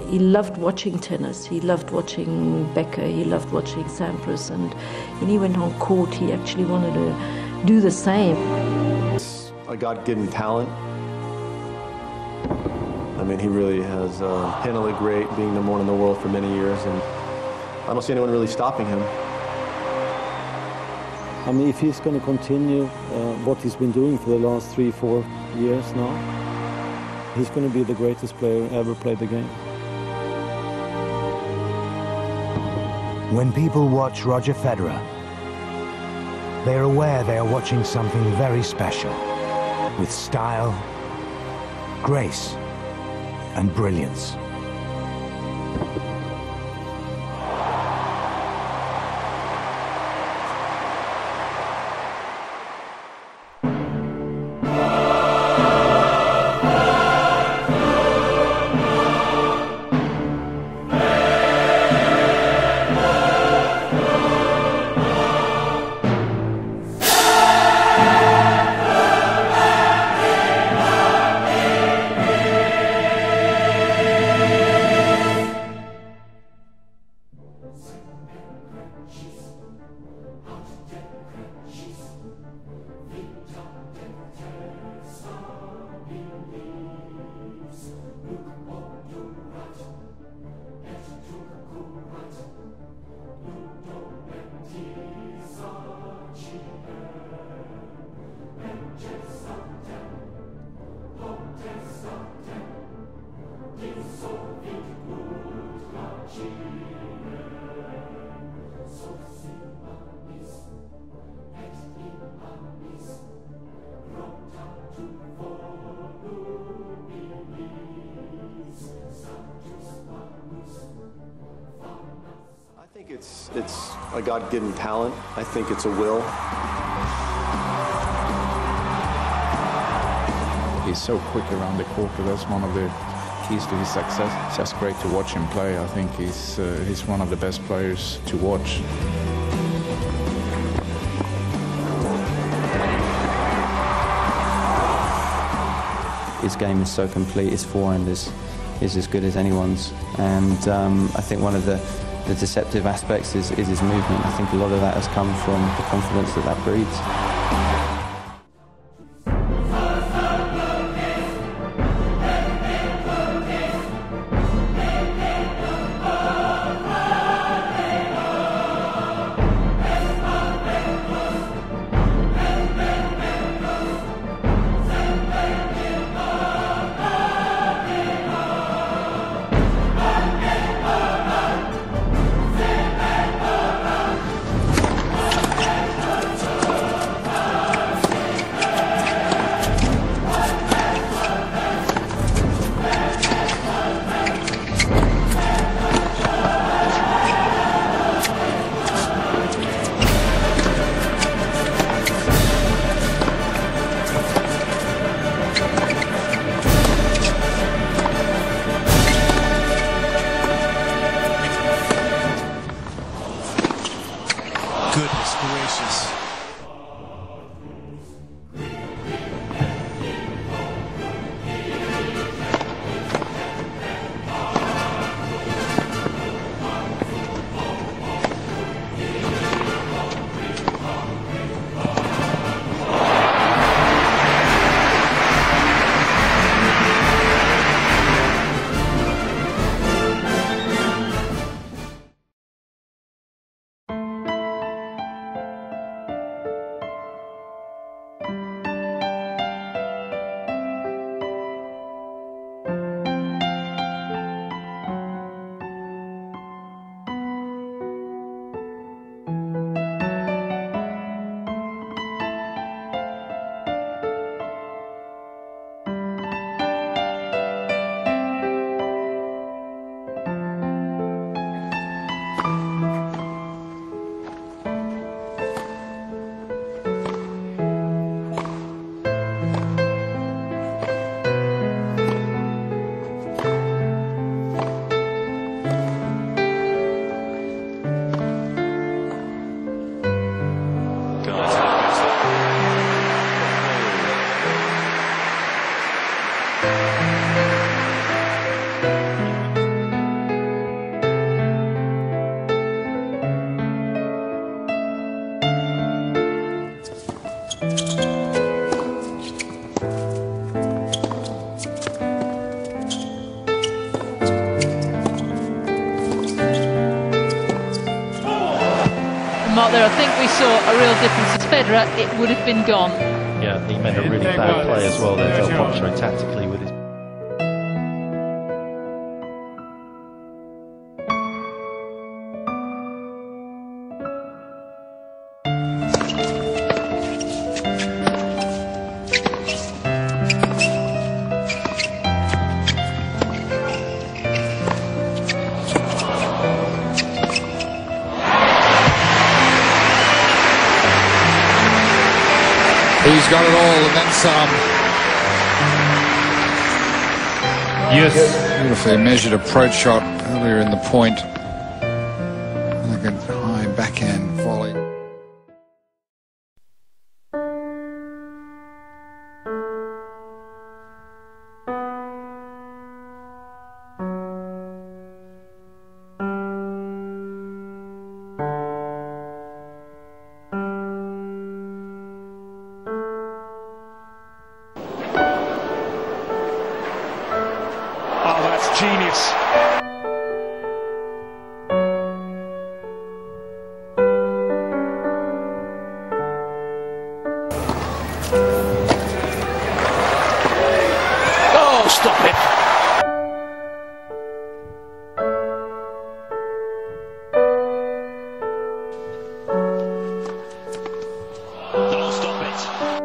He loved watching tennis, he loved watching Becker, he loved watching Sampras, and when he went on court, he actually wanted to do the same. It's a God-given talent. I mean, he really has handled it great, being number one in the world for many years, and I don't see anyone really stopping him. I mean, if he's going to continue what he's been doing for the last 3-4 years now, he's going to be the greatest player ever played the game. When people watch Roger Federer, they are aware they are watching something very special, with style, grace, and brilliance. I think it's a God-given talent. I think it's a will. He's so quick around the court. That's one of the keys to his success. It's just great to watch him play. I think he's one of the best players to watch. His game is so complete. His forehand is as good as anyone's, and I think one of the deceptive aspects is his movement. I think a lot of that has come from the confidence that breeds. Goodness gracious. mark there. I think we saw a real difference. As Federer, it would have been gone. Yeah, he made a really bad play as well there, Del Potro, tactically with his... He's got it all and then some. Yes. Beautifully measured approach shot earlier in the point. Like a high backhand volley. Genius. Oh, stop it. Oh, stop it.